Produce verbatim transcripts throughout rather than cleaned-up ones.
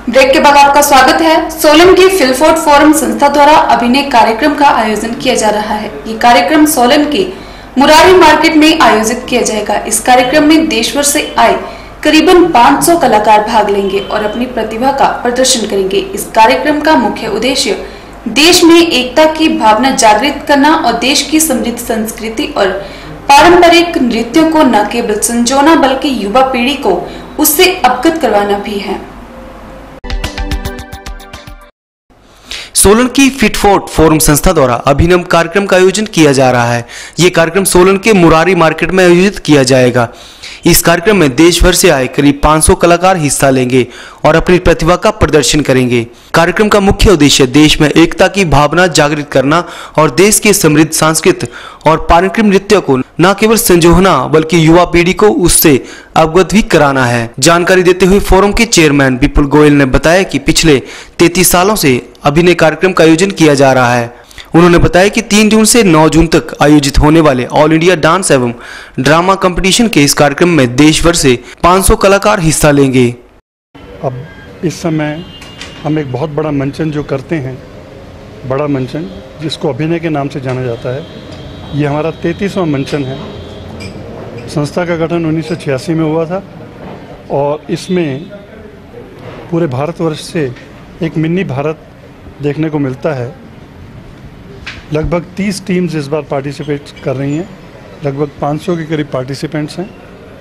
Break के बाद आपका स्वागत है। सोलन की फिलफोर्ड फोरम संस्था द्वारा अभिनय कार्यक्रम का आयोजन किया जा रहा है। ये कार्यक्रम सोलन के मुरारी मार्केट में आयोजित किया जाएगा। इस कार्यक्रम में देश भर से आए करीबन पाँच सौ कलाकार भाग लेंगे और अपनी प्रतिभा का प्रदर्शन करेंगे। इस कार्यक्रम का मुख्य उद्देश्य देश में एकता की भावना जागृत करना और देश की समृद्ध संस्कृति और पारंपरिक नृत्यों को न केवल संजोना बल्कि युवा पीढ़ी को उससे अवगत करवाना भी है। सोलन की फिटफोर्ड फोरम संस्था द्वारा अभिनव कार्यक्रम का आयोजन किया जा रहा है। ये कार्यक्रम सोलन के मुरारी मार्केट में आयोजित किया जाएगा। इस कार्यक्रम में देश भर से आए करीब पाँच सौ कलाकार हिस्सा लेंगे और अपनी प्रतिभा का प्रदर्शन करेंगे। कार्यक्रम का मुख्य उद्देश्य देश में एकता की भावना जागृत करना और देश के समृद्ध सांस्कृतिक और पारंपरिक नृत्य को न केवल संजोना बल्कि युवा पीढ़ी को उससे अवगत भी कराना है। जानकारी देते हुए फोरम के चेयरमैन विपुल गोयल ने बताया कि पिछले तैंतीस सालों से अभिनय कार्यक्रम का आयोजन किया जा रहा है। उन्होंने बताया कि तीन जून से नौ जून तक आयोजित होने वाले ऑल इंडिया डांस एवं ड्रामा कंपटीशन के इस कार्यक्रम में देश भर से पाँच सौ कलाकार हिस्सा लेंगे। अब इस समय हम एक बहुत बड़ा मंचन जो करते हैं, बड़ा मंचन जिसको अभिनय के नाम से जाना जाता है, ये हमारा तैंतीसवां मंचन है। संस्था का गठन उन्नीस सौ छियासी में हुआ था और इसमें पूरे भारतवर्ष से एक मिनी भारत देखने को मिलता है। लगभग तीस टीम्स इस बार पार्टिसिपेट कर रही हैं। लगभग पाँच सौ के करीब पार्टिसिपेंट्स हैं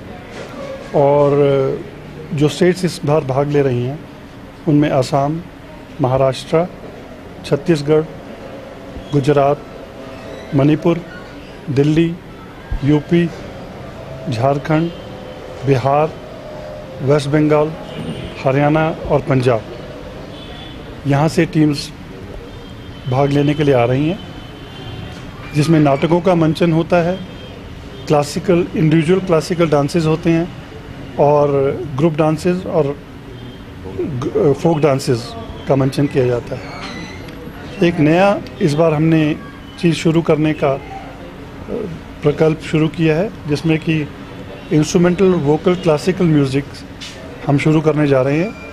और जो स्टेट्स इस बार भाग ले रही हैं उनमें Assam, Maharashtra, Chhattisgarh, Gujarat, Manipur, Delhi, UP, Jharkhand, Bihar, West Bengal, Haryana और पंजाब, यहाँ से टीम्स भाग लेने के लिए आ रही हैं, जिसमें नाटकों का मंचन होता है, क्लासिकल इंडिविजुअल क्लासिकल डांसेस होते हैं और ग्रुप डांसेस और फोक डांसेस का मंचन किया जाता है। एक नया इस बार हमने चीज़ शुरू करने का प्रकल्प शुरू किया है, जिसमें कि इंस्ट्रूमेंटल वोकल क्लासिकल म्यूज़िक हम शुरू करने जा रहे हैं।